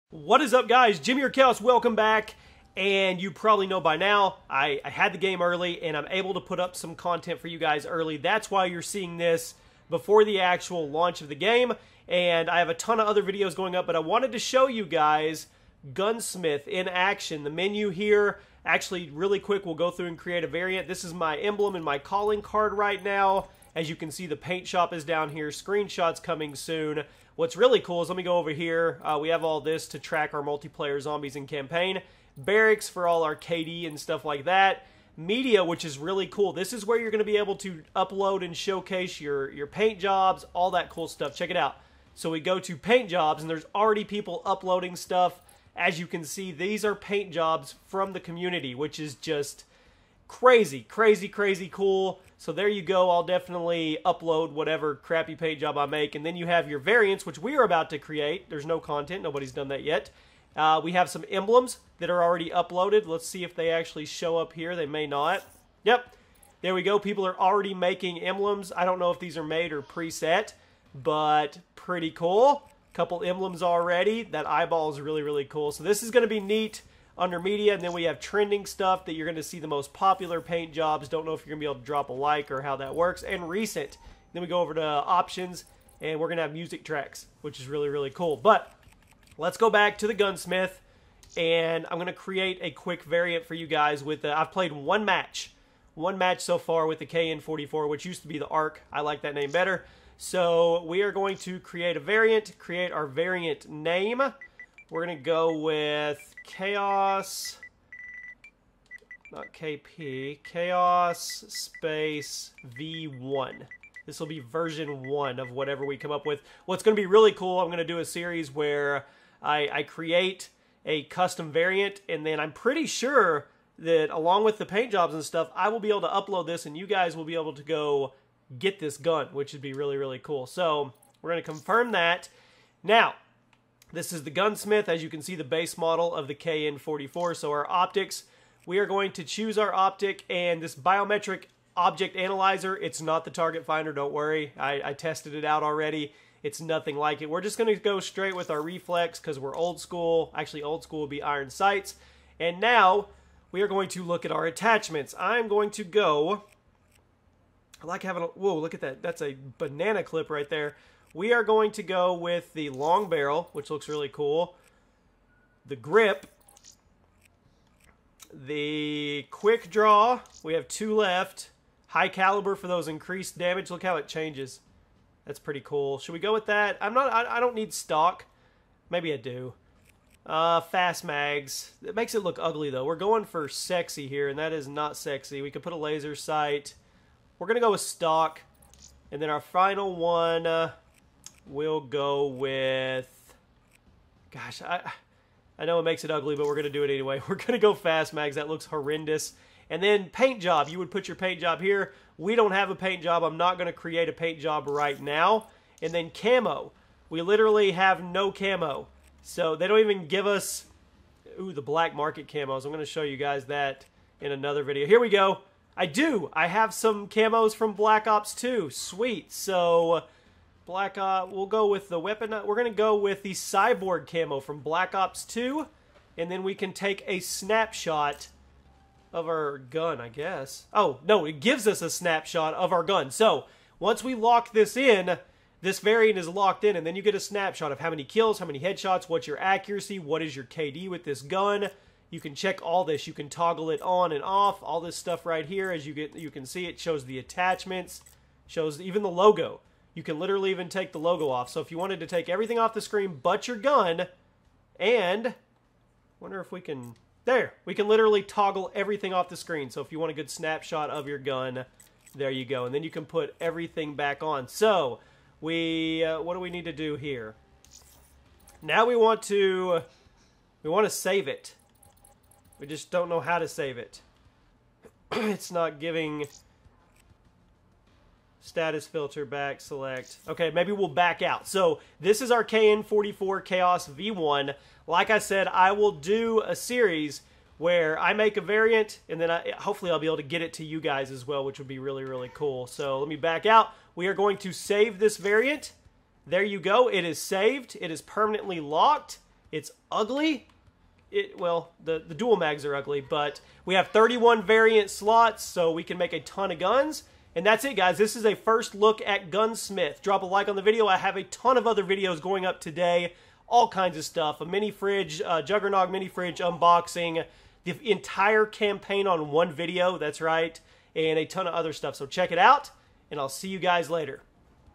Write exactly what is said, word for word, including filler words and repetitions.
What is up, guys? Jimmy or Chaos, welcome back. And you probably know by now, I, I had the game early and I'm able to put up some content for you guys early. That's why you're seeing this before the actual launch of the game. And I have a ton of other videos going up, but I wanted to show you guys Gunsmith in action. The menu here, actually really quick, we'll go through and create a variant. This is my emblem and my calling card right now. As you can see, the paint shop is down here. Screenshots coming soon. What's really cool is, let me go over here. Uh, we have all this to track our multiplayer zombies in campaign. Barracks for all our K D and stuff like that. Media, which is really cool. This is where you're going to be able to upload and showcase your, your paint jobs, all that cool stuff. Check it out. So we go to paint jobs, and there's already people uploading stuff. As you can see, these are paint jobs from the community, which is just crazy, crazy, crazy cool. So there you go. I'll definitely upload whatever crappy paint job I make. And then you have your variants, which we are about to create. There's no content. Nobody's done that yet. Uh, we have some emblems that are already uploaded. Let's see if they actually show up here. They may not. Yep. There we go. People are already making emblems. I don't know if these are made or preset, but pretty cool. Couple emblems already. That eyeball is really, really cool. So this is going to be neat. Under media, and then we have trending stuff that you're going to see the most popular paint jobs. Don't know if you're going to be able to drop a like or how that works. And recent. Then we go over to options, and we're going to have music tracks, which is really, really cool. But let's go back to the Gunsmith, and I'm going to create a quick variant for you guys. With the, I've played one match. One match so far with the K N forty-four, which used to be the Arc. I like that name better. So we are going to create a variant, create our variant name. We're going to go with Chaos, not K P, Chaos space V one. This will be version one of whatever we come up with. What's going to be really cool, I'm going to do a series where I, I create a custom variant, and then I'm pretty sure that along with the paint jobs and stuff, I will be able to upload this, and you guys will be able to go get this gun, which would be really, really cool. So we're going to confirm that. Now, this is the Gunsmith. As you can see, the base model of the K N forty-four. So our optics, we are going to choose our optic, and this biometric object analyzer, it's not the target finder, don't worry. I, I tested it out already. It's nothing like it. We're just going to go straight with our reflex because we're old school. Actually, old school would be iron sights. And now we are going to look at our attachments. I'm going to go, I like having a, whoa, look at that. That's a banana clip right there. We are going to go with the long barrel, which looks really cool. The grip. The quick draw. We have two left. High caliber for those increased damage. Look how it changes. That's pretty cool. Should we go with that? I'm not, I, I don't need stock. Maybe I do. Uh, fast mags. It makes it look ugly, though. We're going for sexy here, and that is not sexy. We could put a laser sight. We're going to go with stock. And then our final one... Uh, We'll go with, gosh, I I know it makes it ugly, but we're going to do it anyway. We're going to go fast mags. That looks horrendous. And then paint job. You would put your paint job here. We don't have a paint job. I'm not going to create a paint job right now. And then camo. We literally have no camo. So they don't even give us, ooh, the black market camos. I'm going to show you guys that in another video. Here we go. I do. I have some camos from Black Ops two. Sweet. So... Black Ops, we'll go with the weapon. We're going to go with the cyborg camo from Black Ops two. And then we can take a snapshot of our gun, I guess. Oh, no, it gives us a snapshot of our gun. So, once we lock this in, this variant is locked in. And then you get a snapshot of how many kills, how many headshots, what's your accuracy, what is your K D with this gun. You can check all this. You can toggle it on and off. All this stuff right here, as you get, you can see, it shows the attachments, shows even the logo. You can literally even take the logo off. So if you wanted to take everything off the screen but your gun, and wonder if we can, there, we can literally toggle everything off the screen. So if you want a good snapshot of your gun, there you go. And then you can put everything back on. So we, uh, what do we need to do here? Now we want to, we want to save it. We just don't know how to save it. It's not giving... Status filter, back, select. Okay, maybe we'll back out. So this is our K N forty-four Chaos V one. Like I said, I will do a series where I make a variant, and then I, hopefully I'll be able to get it to you guys as well, which would be really, really cool. So let me back out. We are going to save this variant. There you go. It is saved. It is permanently locked. It's ugly. It, well, the, the dual mags are ugly, but we have thirty-one variant slots, so we can make a ton of guns. And that's it, guys. This is a first look at Gunsmith. Drop a like on the video. I have a ton of other videos going up today. All kinds of stuff. A mini fridge, uh, Juggernog mini fridge unboxing, the entire campaign on one video. That's right. And a ton of other stuff. So check it out, and I'll see you guys later.